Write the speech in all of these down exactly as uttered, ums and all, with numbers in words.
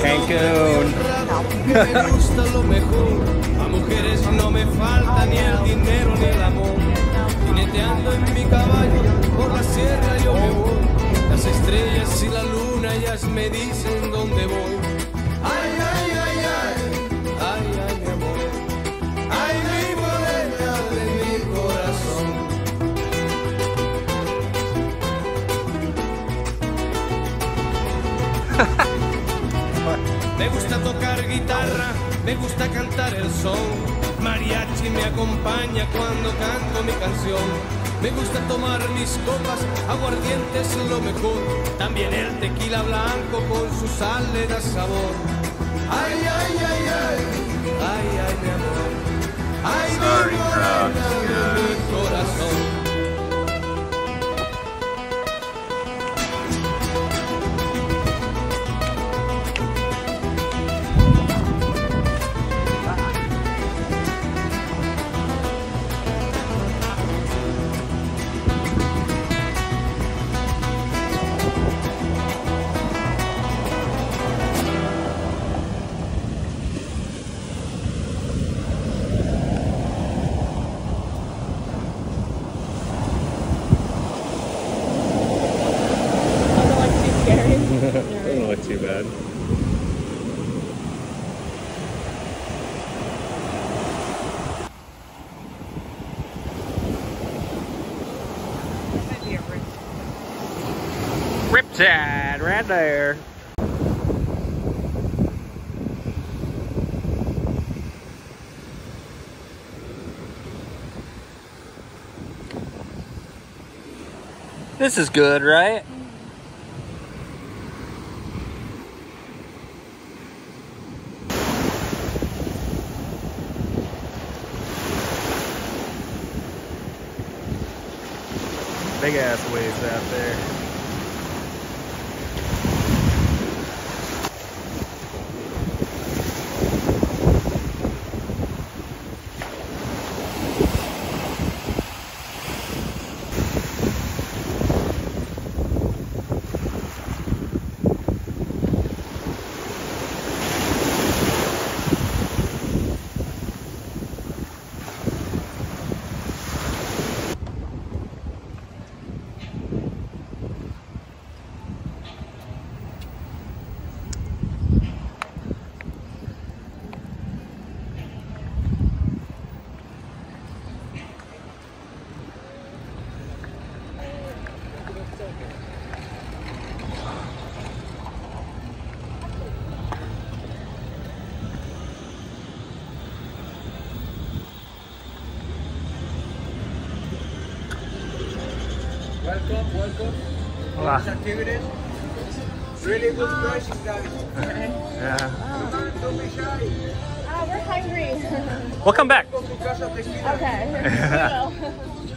Cancun. Me gusta lo mejor. A mujeres no me falta ni el dinero ni el amor. Jineteando en mi caballo por la sierra yo me voy. Las estrellas y la luna ellas me dicen dónde voy. Ay, ay, ay, ay, ay, ay, mi amor. Ay, mi morena de mi corazón. Me gusta tocar guitarra, me gusta cantar el son. Mariachi me acompaña cuando canto mi canción. Me gusta tomar mis copas, aguardiente es lo mejor. También el tequila blanco con su sal le da sabor. Ay, ay, ay, ay, ay, ay, mi amor. Ay, mi morena de mi corazón. Doesn't look too bad. Riptide right there. This is good, right? Big ass waves out there. Welcome, welcome. Hola. These activities. Really good prices, guys. Yeah. Don't, don't be shy. Oh, we're hungry. We'll come back. Go to Casa Tequila. Okay.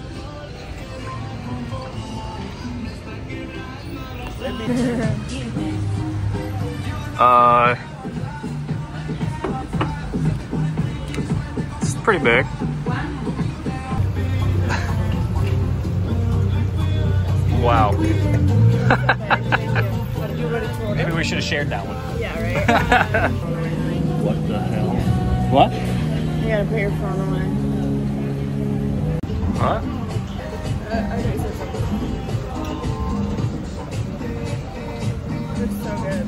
Uh, it's pretty big. Wow. Maybe we should have shared that one. Yeah, right? What the hell? What? You gotta put your phone away. What? Uh, okay, so it's so good.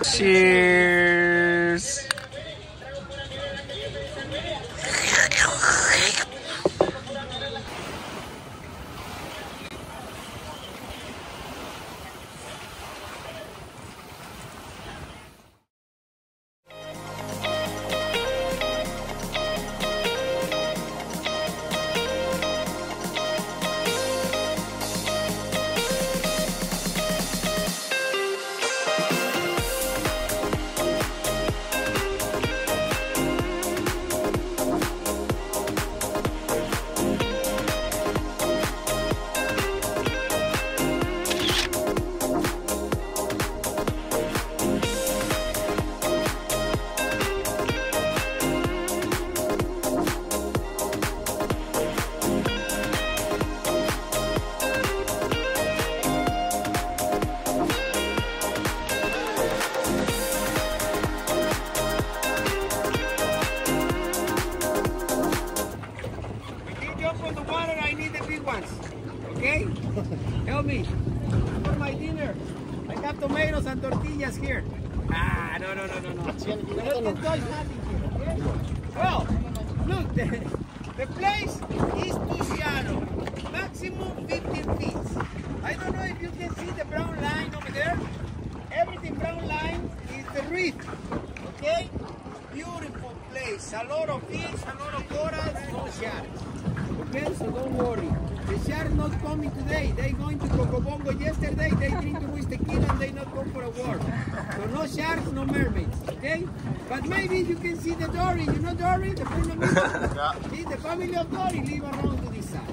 Cheers. Okay? Help me. For my dinner, I got tomatoes and tortillas here. Ah, no, no, no, no, no. Let's touch nothing here, okay? Well, look, the, the place is too shallow. Maximum fifteen feet. I don't know if you can see the brown line over there. Everything brown line is the reef. Okay? Beautiful place. A lot of fish, a lot of corals, no sharks. Okay, so don't worry. The sharks not coming today. They going to Cocobongo yesterday. They drink to whiskey tequila and they not go for a walk. So no sharks, no mermaids. Okay? But maybe you can see the Dory. You know Dory? The friend of yeah. See, the family of Dory live around to this side.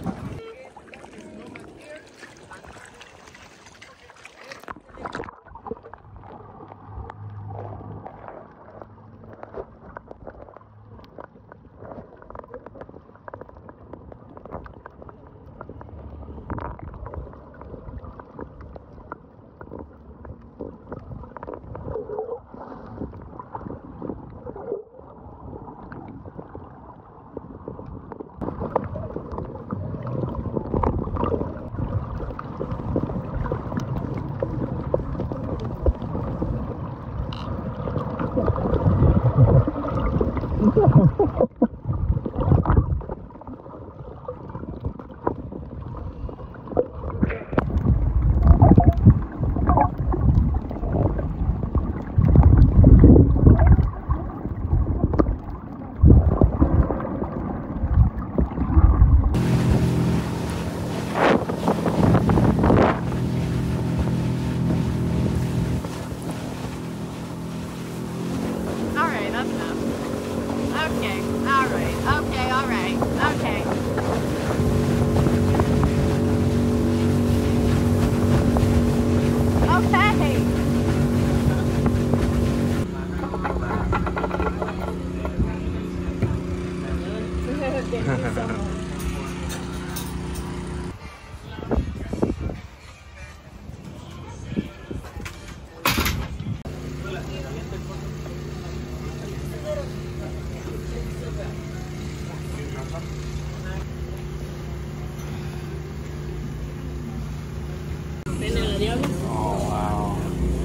Oh, wow.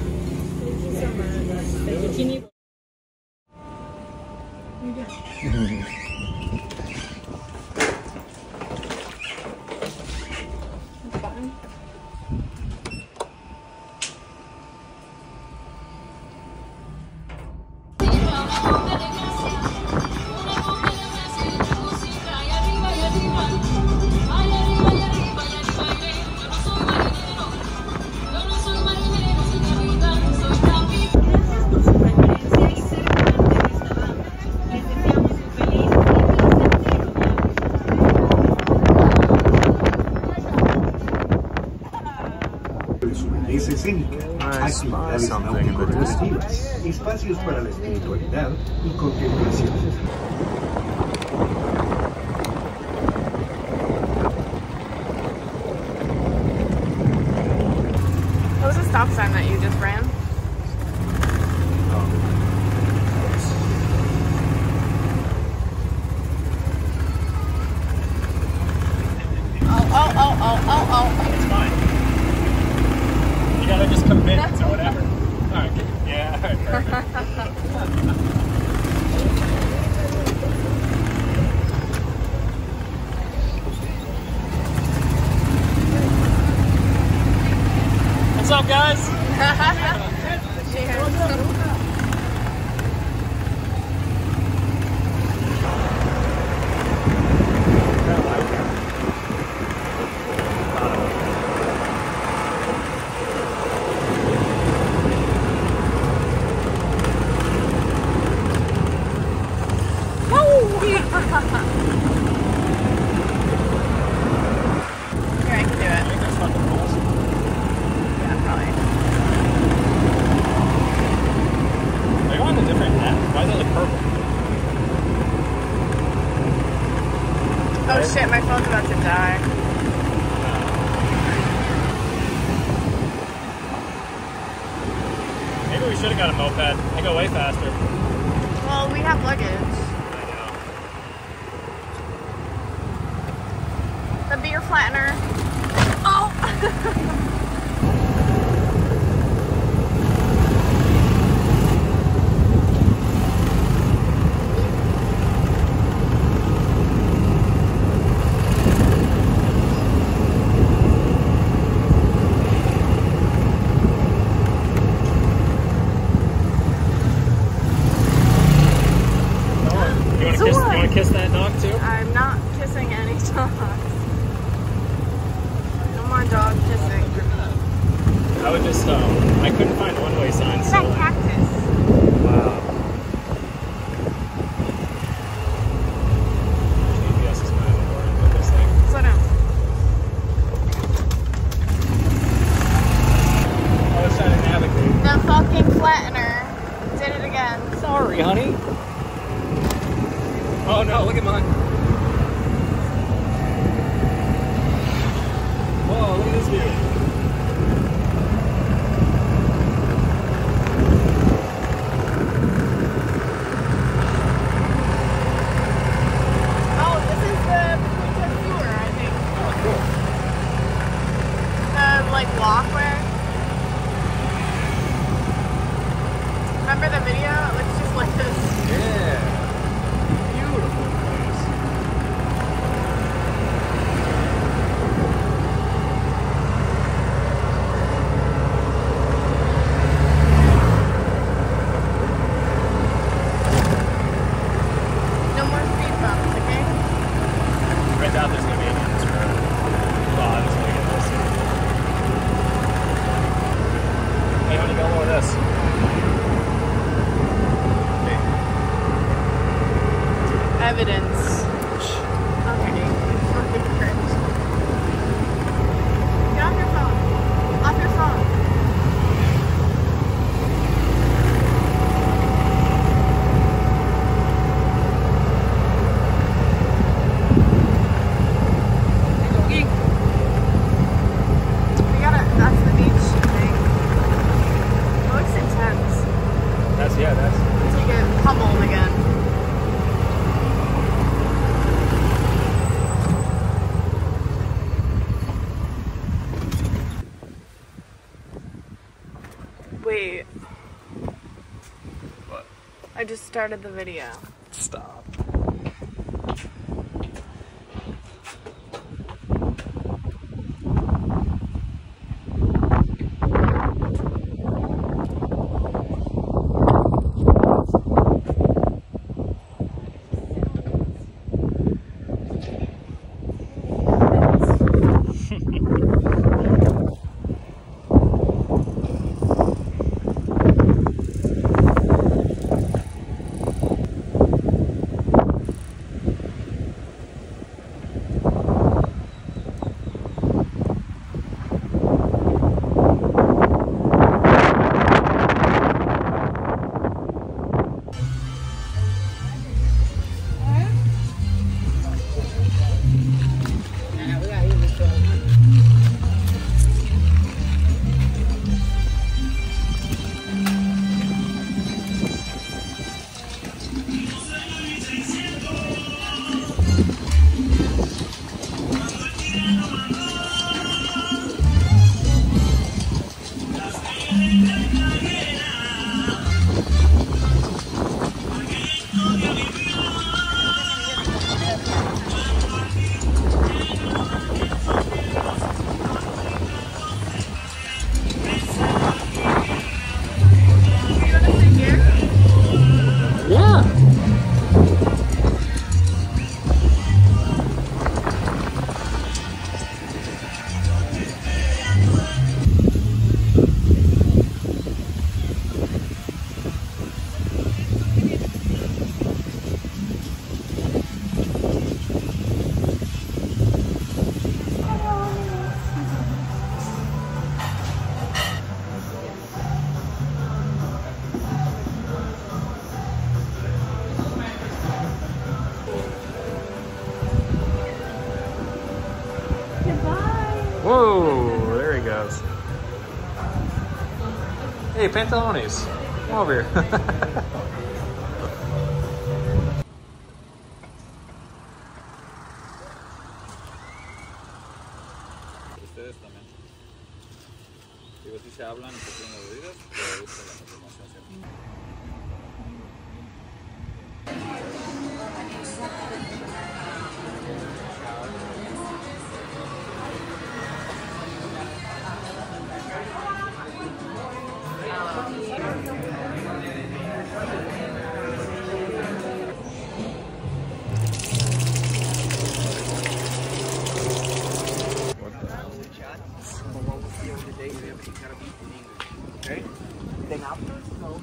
Actividades náutico-deportivas, espacios para la espiritualidad y contemplación. What was the stop sign that you just ran? Oh, oh, oh, oh, oh, oh. It's fine. You gotta just commit to whatever. Alright, yeah. What's up, guys? Oh shit, my phone's about to die. Maybe we should have got a moped. They go way faster. Well, we have luggage. I know. The beer flattener. Oh! Kiss that dog too? I'm not kissing any dogs. No more dog kissing. I would just, um, I couldn't find one-way signs. It's that so cactus. Wow. G P S is kind of important with this thing. Slow down. I was trying to navigate. The fucking flattener did it again. Sorry, honey. Oh no, look at mine. Whoa, look at this view. Oh, this is the Paquita Sewer, I think. Oh, cool. The, like, walkway. Remember the video? It looks just like this. Yeah. Evidence. Okay. Fucking cringe. Get off your phone. Off your phone. We gotta, that's the beach thing. It looks intense. That's, yeah, that's. It's like get pummeled again. Wait. What? I just started the video. Stop. Whoa, there he goes. Hey, Pantalones, come over here. Ustedes también. Digo, si se hablan y se piden las bebidas, pero gusta la información siempre. Okay? Then after snow.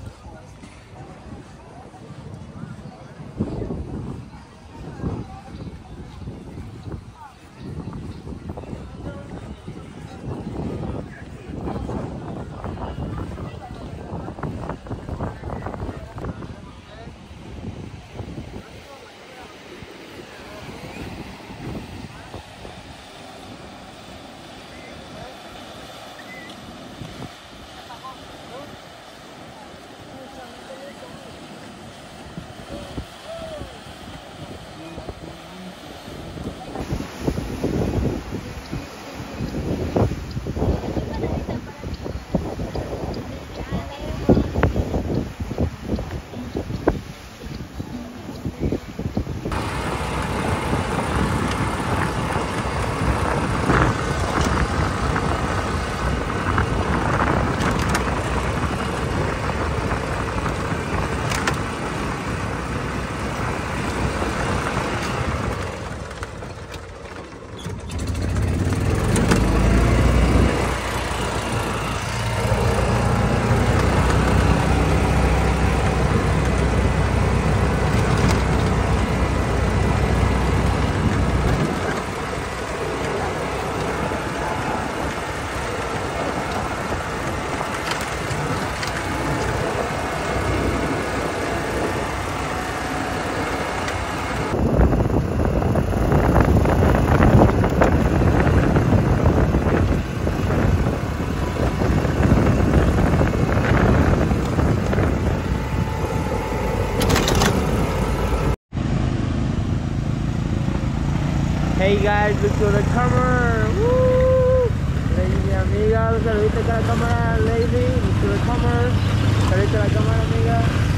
Hey guys, look to the camera. Woo! Lady, amiga, saludita a la cámara, lady. Look to the camera. Saludita a la cámara, amiga.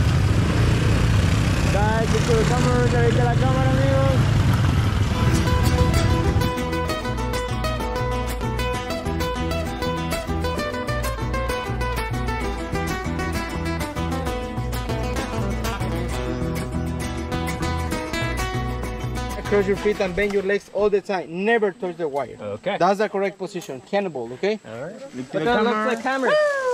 Guys, look to the camera. Saludita a la cámara, amigos. Cross your feet and bend your legs all the time. Never touch the wire. Okay. That's the correct position. Cannibal, okay? All right. Look to the camera. Look to the camera.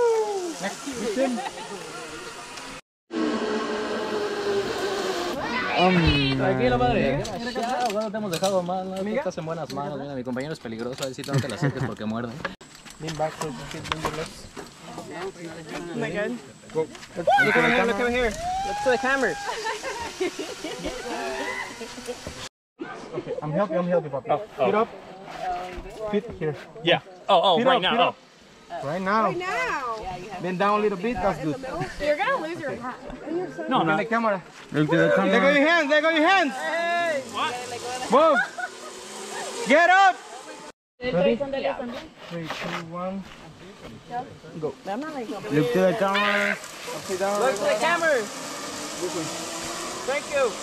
Tranquilo, padre. No te hemos dejado mal, ¿no? Tú estás en buenas manos. Mira, mi compañero es peligroso. A ver si no te la acerques porque muerde. Lean back, cross your feet, bend your legs. Am I good? Go. Look over here, look over here. Look to the camera. Okay, I'm helping, I'm helping, Papa. Oh, oh. Feet up. Feet here. Yeah. Oh, oh, Feet right up, now. feet Oh. up. Right now. Right now. Bend down a little bit, that's good. You're gonna lose your hat. No, Look no. at the camera. Look to the Let go camera. of your hands, let go of your hands. Move. Get up. Ready? Three, two, one. Go. Look to the camera. Upside down. Look to the camera. Thank you.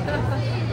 Bye.